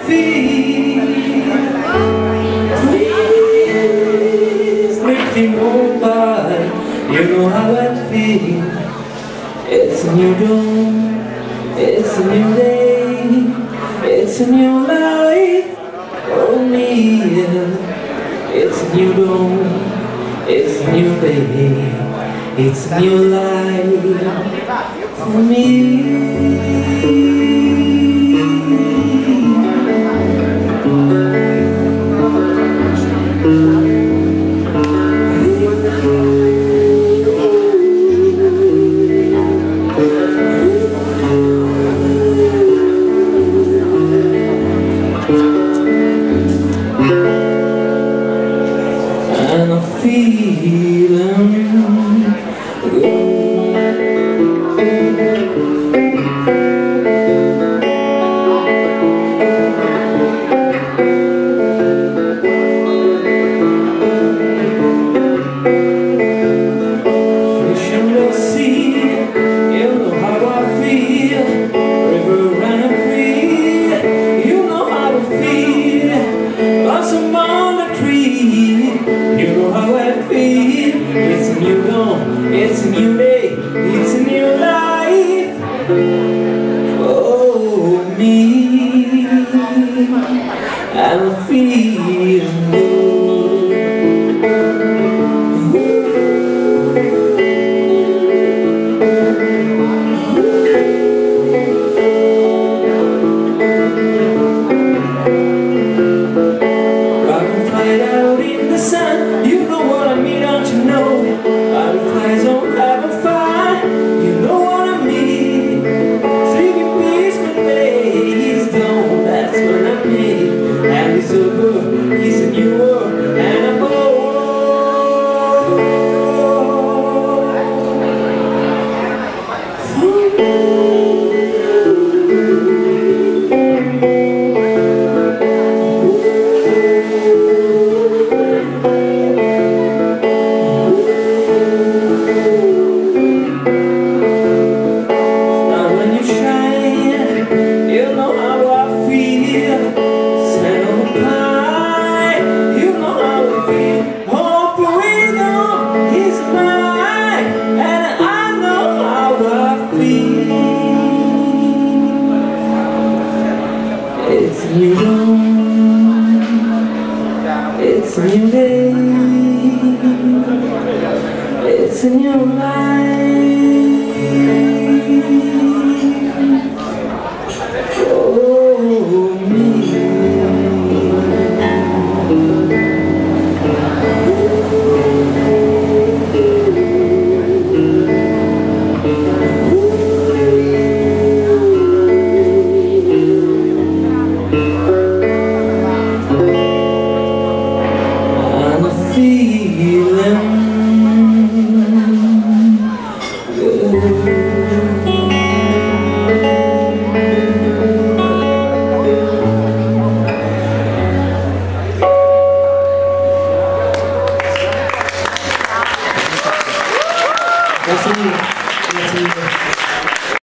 feel. Please make me go by. You know how I feel. It's a new dawn, it's a new day, it's a new life for me. It's a new dawn, it's a new day, it's a new life for me. And I'm feeling good. Fish in the sea, you know how I feel. River running free, you know how I feel. Blossom on the tree, you know how I feel. It's a new dawn, it's a new day, it's a new life for me. I'm feeling out in the sun, you know what I mean, don't you know? Butterflies don't have a fire, you know what I mean. Sleeping peaceful days don't, that's what I mean. And it's so good, it's a new world, and I'm bold. It's a new dawn, it's a new day, it's a new life.